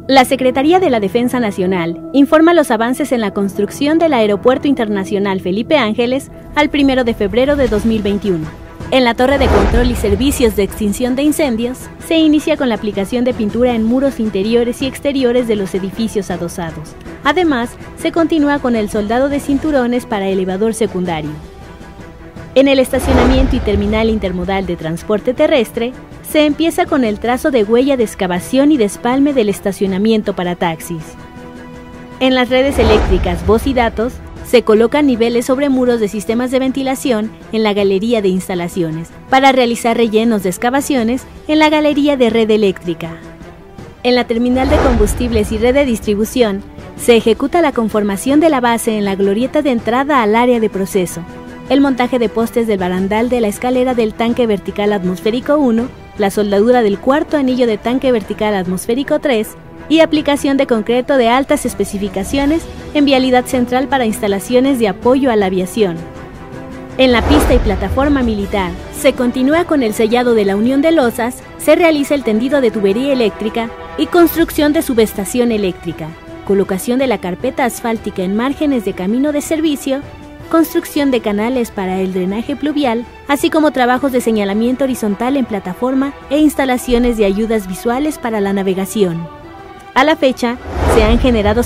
La Secretaría de la Defensa Nacional informa los avances en la construcción del Aeropuerto Internacional Felipe Ángeles al 1 de febrero de 2021. En la Torre de Control y Servicios de Extinción de Incendios, se inicia con la aplicación de pintura en muros interiores y exteriores de los edificios adosados. Además, se continúa con el soldado de cinturones para elevador secundario. En el estacionamiento y terminal intermodal de transporte terrestre, se empieza con el trazo de huella de excavación y despalme del estacionamiento para taxis. En las redes eléctricas, voz y datos, se colocan niveles sobre muros de sistemas de ventilación en la galería de instalaciones, para realizar rellenos de excavaciones en la galería de red eléctrica. En la terminal de combustibles y red de distribución, se ejecuta la conformación de la base en la glorieta de entrada al área de proceso, el montaje de postes del barandal de la escalera del tanque vertical atmosférico 1, la soldadura del cuarto anillo de tanque vertical atmosférico 3 y aplicación de concreto de altas especificaciones en vialidad central para instalaciones de apoyo a la aviación. En la pista y plataforma militar, se continúa con el sellado de la unión de losas, se realiza el tendido de tubería eléctrica y construcción de subestación eléctrica, colocación de la carpeta asfáltica en márgenes de camino de servicio, construcción de canales para el drenaje pluvial, así como trabajos de señalamiento horizontal en plataforma e instalaciones de ayudas visuales para la navegación. A la fecha, se han generado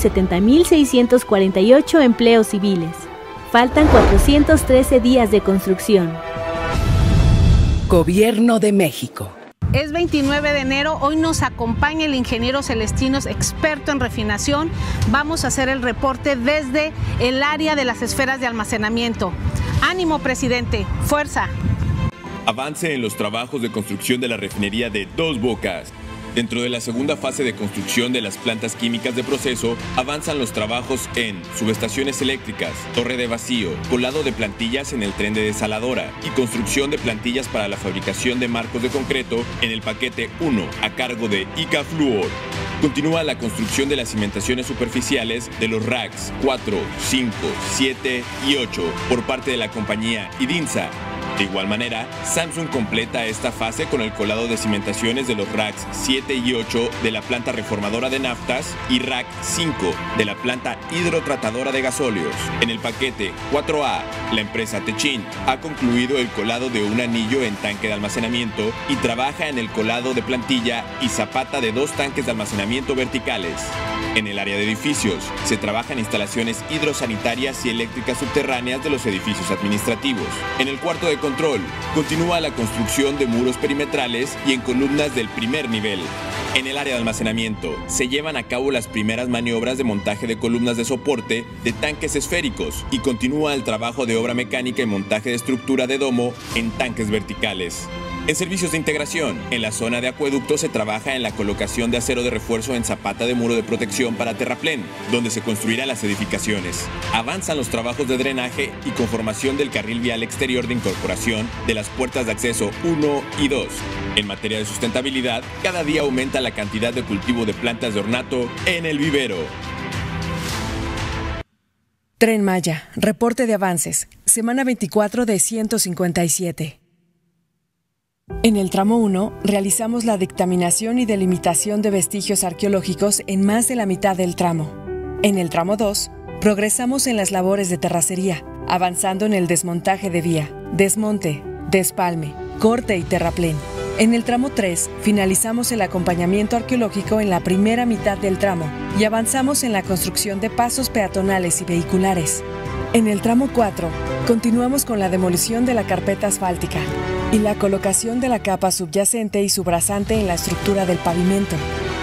70.648 empleos civiles. Faltan 413 días de construcción. Gobierno de México. Es 29 de enero, hoy nos acompaña el ingeniero Celestinos, experto en refinación. Vamos a hacer el reporte desde el área de las esferas de almacenamiento. ¡Ánimo, presidente! ¡Fuerza! Avance en los trabajos de construcción de la refinería de Dos Bocas. Dentro de la segunda fase de construcción de las plantas químicas de proceso, avanzan los trabajos en subestaciones eléctricas, torre de vacío, colado de plantillas en el tren de desaladora y construcción de plantillas para la fabricación de marcos de concreto en el paquete 1 a cargo de ICA Fluor. Continúa la construcción de las cimentaciones superficiales de los racks 4, 5, 7 y 8 por parte de la compañía IDINSA. De igual manera, Samsung completa esta fase con el colado de cimentaciones de los racks 7 y 8 de la planta reformadora de naftas y rack 5 de la planta hidrotratadora de gasóleos. En el paquete 4A, la empresa Techin ha concluido el colado de un anillo en tanque de almacenamiento y trabaja en el colado de plantilla y zapata de 2 tanques de almacenamiento verticales. En el área de edificios, se trabajan instalaciones hidrosanitarias y eléctricas subterráneas de los edificios administrativos. En el cuarto de control, continúa la construcción de muros perimetrales y en columnas del primer nivel. En el área de almacenamiento, se llevan a cabo las primeras maniobras de montaje de columnas de soporte de tanques esféricos y continúa el trabajo de obra mecánica y montaje de estructura de domo en tanques verticales. En servicios de integración, en la zona de acueducto se trabaja en la colocación de acero de refuerzo en zapata de muro de protección para terraplén, donde se construirán las edificaciones. Avanzan los trabajos de drenaje y conformación del carril vial exterior de incorporación de las puertas de acceso 1 y 2. En materia de sustentabilidad, cada día aumenta la cantidad de cultivo de plantas de ornato en el vivero. Tren Maya, reporte de avances, semana 24 de 157. En el tramo 1, realizamos la dictaminación y delimitación de vestigios arqueológicos en más de la mitad del tramo. En el tramo 2, progresamos en las labores de terracería, avanzando en el desmontaje de vía, desmonte, despalme, corte y terraplén. En el tramo 3, finalizamos el acompañamiento arqueológico en la primera mitad del tramo y avanzamos en la construcción de pasos peatonales y vehiculares. En el tramo 4, continuamos con la demolición de la carpeta asfáltica y la colocación de la capa subyacente y subrasante en la estructura del pavimento.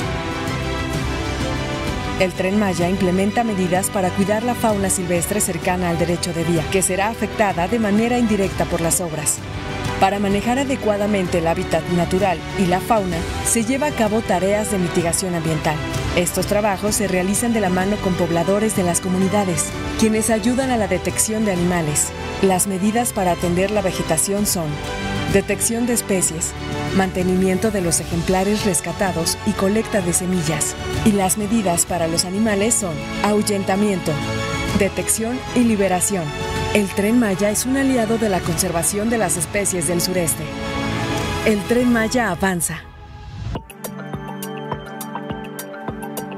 El Tren Maya implementa medidas para cuidar la fauna silvestre cercana al derecho de vía, que será afectada de manera indirecta por las obras. Para manejar adecuadamente el hábitat natural y la fauna, se lleva a cabo tareas de mitigación ambiental. Estos trabajos se realizan de la mano con pobladores de las comunidades, quienes ayudan a la detección de animales. Las medidas para atender la vegetación son detección de especies, mantenimiento de los ejemplares rescatados y colecta de semillas. Y las medidas para los animales son ahuyentamiento, detección y liberación. El Tren Maya es un aliado de la conservación de las especies del sureste. El Tren Maya avanza.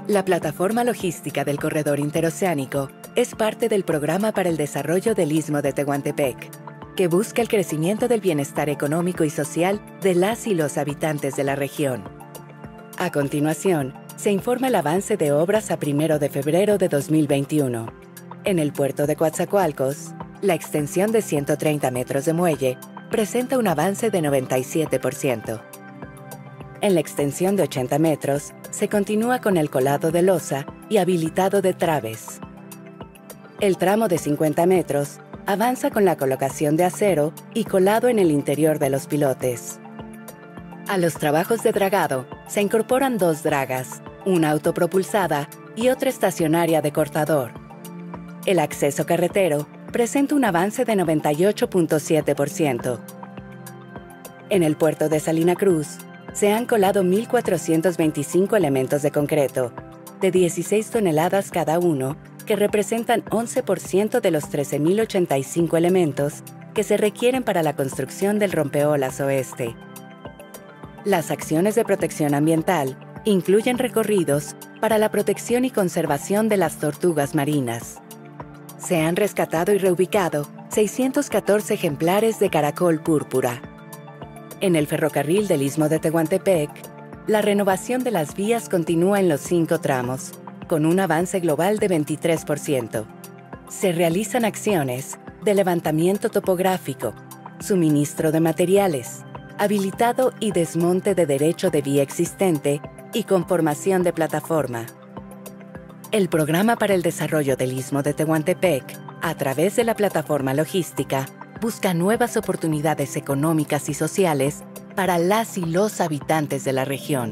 La plataforma logística del Corredor Interoceánico es parte del Programa para el Desarrollo del Istmo de Tehuantepec, que busca el crecimiento del bienestar económico y social de las y los habitantes de la región. A continuación, se informa el avance de obras a 1 de febrero de 2021. En el puerto de Coatzacoalcos, la extensión de 130 metros de muelle presenta un avance de 97%. En la extensión de 80 metros, se continúa con el colado de losa y habilitado de traves. El tramo de 50 metros avanza con la colocación de acero y colado en el interior de los pilotes. A los trabajos de dragado se incorporan 2 dragas, una autopropulsada y otra estacionaria de cortador. El acceso carretero presenta un avance de 98.7%. En el puerto de Salina Cruz, se han colado 1.425 elementos de concreto, de 16 toneladas cada uno, que representan 11% de los 13.085 elementos que se requieren para la construcción del rompeolas oeste. Las acciones de protección ambiental incluyen recorridos para la protección y conservación de las tortugas marinas. Se han rescatado y reubicado 614 ejemplares de caracol púrpura. En el ferrocarril del Istmo de Tehuantepec, la renovación de las vías continúa en los 5 tramos, con un avance global de 23%. Se realizan acciones de levantamiento topográfico, suministro de materiales, habilitado y desmonte de derecho de vía existente y conformación de plataforma. El Programa para el Desarrollo del Istmo de Tehuantepec, a través de la plataforma logística, busca nuevas oportunidades económicas y sociales para las y los habitantes de la región.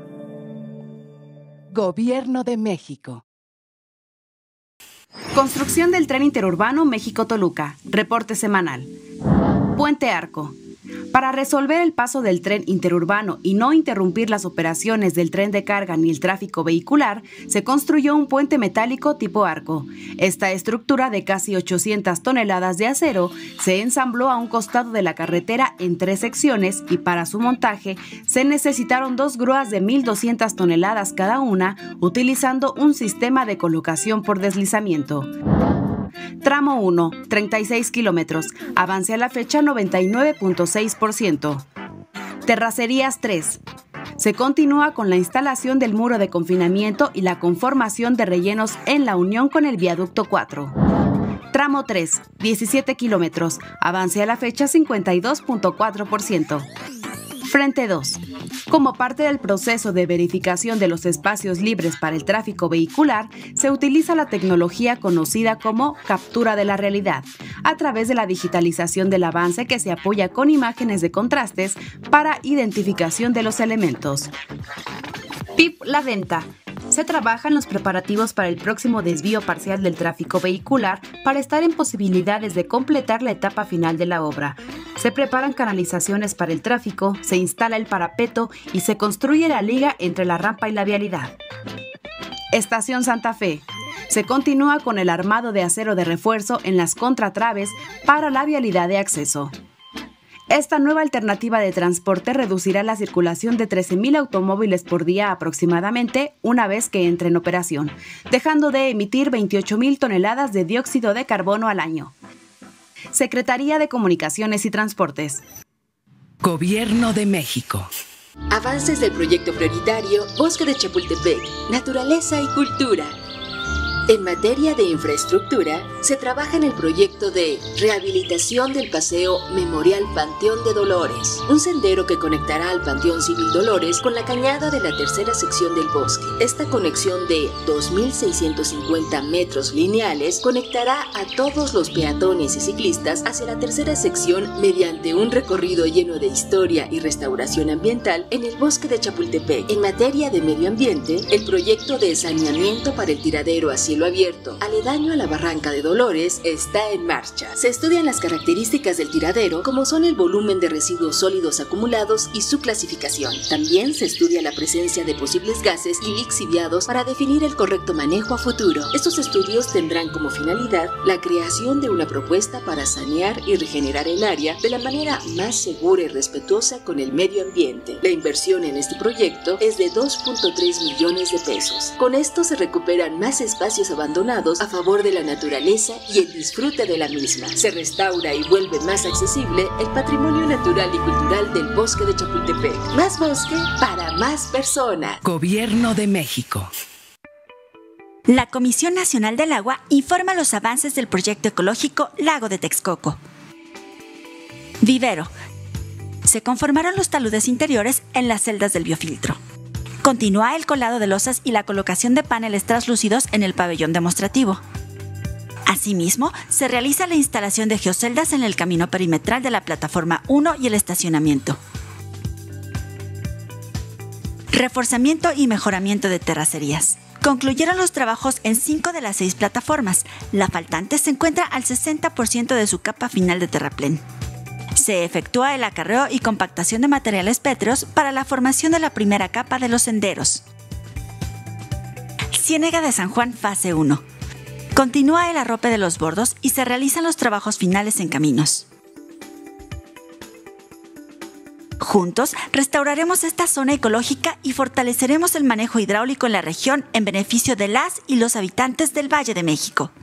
Gobierno de México. Construcción del tren interurbano México-Toluca. Reporte semanal. Puente Arco. Para resolver el paso del tren interurbano y no interrumpir las operaciones del tren de carga ni el tráfico vehicular, se construyó un puente metálico tipo arco. Esta estructura de casi 800 toneladas de acero se ensambló a un costado de la carretera en 3 secciones y para su montaje se necesitaron 2 grúas de 1.200 toneladas cada una, utilizando un sistema de colocación por deslizamiento. Tramo 1, 36 kilómetros, avance a la fecha 99.6%. Terracerías 3. Se continúa con la instalación del muro de confinamiento y la conformación de rellenos en la unión con el viaducto 4. Tramo 3, 17 kilómetros, avance a la fecha 52.4%. Frente 2. Como parte del proceso de verificación de los espacios libres para el tráfico vehicular, se utiliza la tecnología conocida como captura de la realidad, a través de la digitalización del avance que se apoya con imágenes de contrastes para identificación de los elementos. PIP La Venta. Se trabaja en los preparativos para el próximo desvío parcial del tráfico vehicular para estar en posibilidades de completar la etapa final de la obra. Se preparan canalizaciones para el tráfico, se instala el parapeto y se construye la liga entre la rampa y la vialidad. Estación Santa Fe. Se continúa con el armado de acero de refuerzo en las contratraves para la vialidad de acceso. Esta nueva alternativa de transporte reducirá la circulación de 13,000 automóviles por día aproximadamente una vez que entre en operación, dejando de emitir 28,000 toneladas de dióxido de carbono al año. Secretaría de Comunicaciones y Transportes. Gobierno de México. Avances del proyecto prioritario Bosque de Chapultepec, Naturaleza y Cultura. En materia de infraestructura, se trabaja en el proyecto de rehabilitación del Paseo Memorial Panteón de Dolores, un sendero que conectará al Panteón Civil Dolores con la cañada de la tercera sección del bosque. Esta conexión de 2.650 metros lineales conectará a todos los peatones y ciclistas hacia la tercera sección mediante un recorrido lleno de historia y restauración ambiental en el bosque de Chapultepec. En materia de medio ambiente, el proyecto de saneamiento para el tiradero hacia cielo abierto, aledaño a la Barranca de Dolores, está en marcha. Se estudian las características del tiradero, como son el volumen de residuos sólidos acumulados y su clasificación. También se estudia la presencia de posibles gases y lixiviados para definir el correcto manejo a futuro. Estos estudios tendrán como finalidad la creación de una propuesta para sanear y regenerar el área de la manera más segura y respetuosa con el medio ambiente. La inversión en este proyecto es de 2.3 millones de pesos. Con esto se recuperan más espacios abandonados a favor de la naturaleza y el disfrute de la misma. Se restaura y vuelve más accesible el patrimonio natural y cultural del bosque de Chapultepec. Más bosque para más personas. Gobierno de México. La Comisión Nacional del Agua informa los avances del proyecto ecológico Lago de Texcoco. Vivero. Se conformaron los taludes interiores en las celdas del biofiltro. Continúa el colado de losas y la colocación de paneles translúcidos en el pabellón demostrativo. Asimismo, se realiza la instalación de geoceldas en el camino perimetral de la plataforma 1 y el estacionamiento. Reforzamiento y mejoramiento de terracerías. Concluyeron los trabajos en 5 de las 6 plataformas. La faltante se encuentra al 60% de su capa final de terraplén. Se efectúa el acarreo y compactación de materiales pétreos para la formación de la primera capa de los senderos. Ciénega de San Juan, fase 1. Continúa el arrope de los bordos y se realizan los trabajos finales en caminos. Juntos, restauraremos esta zona ecológica y fortaleceremos el manejo hidráulico en la región en beneficio de las y los habitantes del Valle de México.